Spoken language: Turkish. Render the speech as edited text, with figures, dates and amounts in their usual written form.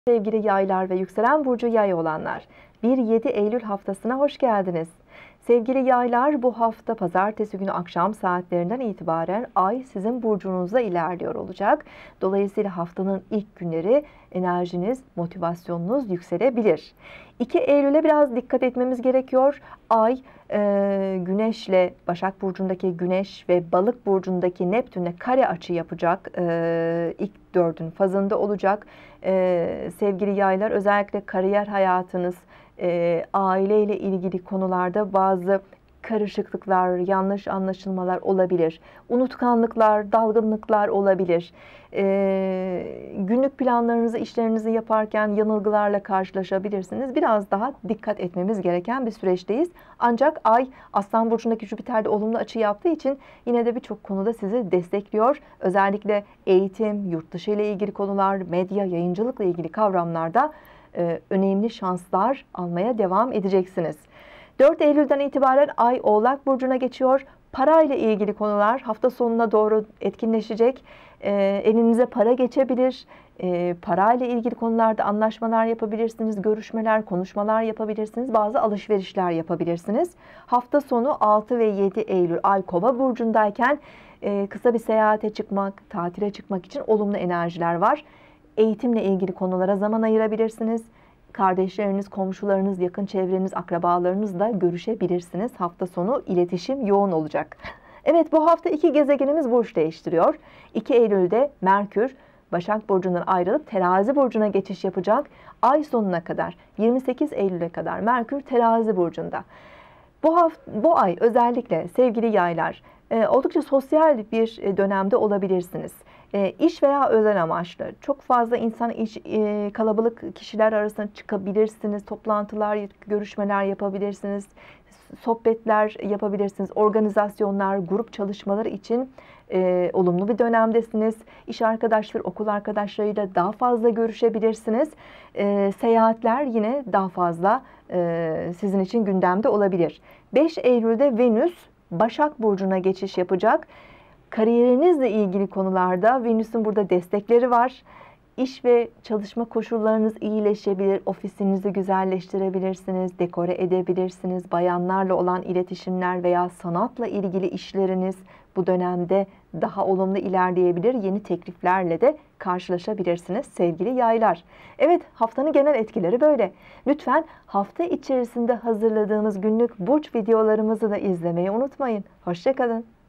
Sevgili yaylar ve yükselen burcu yay olanlar, 1-7 Eylül haftasına hoş geldiniz. Sevgili yaylar, bu hafta pazartesi günü akşam saatlerinden itibaren ay sizin burcunuzda ilerliyor olacak. Dolayısıyla haftanın ilk günleri enerjiniz, motivasyonunuz yükselebilir. 2 Eylül'e biraz dikkat etmemiz gerekiyor. Ay Güneş'le, Başak Burcu'ndaki Güneş ve Balık Burcu'ndaki Neptün'le kare açı yapacak. İlk dördün fazında olacak. Sevgili yaylar, özellikle kariyer hayatınız, aileyle ilgili konularda bazı karışıklıklar, yanlış anlaşılmalar olabilir. Unutkanlıklar, dalgınlıklar olabilir. Günlük planlarınızı, işlerinizi yaparken yanılgılarla karşılaşabilirsiniz. Biraz daha dikkat etmemiz gereken bir süreçteyiz. Ancak ay Aslan Burcu'ndaki Jüpiter'de olumlu açı yaptığı için yine de birçok konuda sizi destekliyor. Özellikle eğitim, yurt dışı ile ilgili konular, medya, yayıncılıkla ilgili kavramlarda önemli şanslar almaya devam edeceksiniz. 4 Eylül'den itibaren ay Oğlak Burcu'na geçiyor. Parayla ilgili konular hafta sonuna doğru etkinleşecek. Elinize para geçebilir. Parayla ilgili konularda anlaşmalar yapabilirsiniz. Görüşmeler, konuşmalar yapabilirsiniz. Bazı alışverişler yapabilirsiniz. Hafta sonu 6 ve 7 Eylül ay Kova Burcu'ndayken kısa bir seyahate çıkmak, tatile çıkmak için olumlu enerjiler var. Eğitimle ilgili konulara zaman ayırabilirsiniz. Kardeşleriniz, komşularınız, yakın çevreniz, akrabalarınızla görüşebilirsiniz. Hafta sonu iletişim yoğun olacak. Evet, bu hafta iki gezegenimiz burç değiştiriyor. 2 Eylül'de Merkür Başak Burcu'ndan ayrılıp Terazi Burcu'na geçiş yapacak. Ay sonuna kadar, 28 Eylül'e kadar Merkür Terazi Burcu'nda. Bu ay özellikle sevgili yaylar, oldukça sosyal bir dönemde olabilirsiniz. İş veya özel amaçlı çok fazla kalabalık kişiler arasında çıkabilirsiniz. Toplantılar, görüşmeler yapabilirsiniz. Sohbetler yapabilirsiniz. Organizasyonlar, grup çalışmaları için olumlu bir dönemdesiniz. İş arkadaşları, okul arkadaşlarıyla daha fazla görüşebilirsiniz. Seyahatler yine daha fazla sizin için gündemde olabilir. 5 Eylül'de Venüs Başak Burcu'na geçiş yapacak. Kariyerinizle ilgili konularda Venüs'ün burada destekleri var. İş ve çalışma koşullarınız iyileşebilir. Ofisinizi güzelleştirebilirsiniz, dekore edebilirsiniz. Bayanlarla olan iletişimler veya sanatla ilgili işleriniz bu dönemde daha olumlu ilerleyebilir. Yeni tekliflerle de karşılaşabilirsiniz sevgili yaylar. Evet, haftanın genel etkileri böyle. Lütfen hafta içerisinde hazırladığımız günlük burç videolarımızı da izlemeyi unutmayın. Hoşça kalın.